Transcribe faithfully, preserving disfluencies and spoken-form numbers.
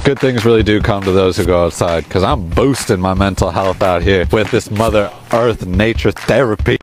Good things really do come to those who go outside, because I'm boosting my mental health out here with this Mother Earth nature therapy.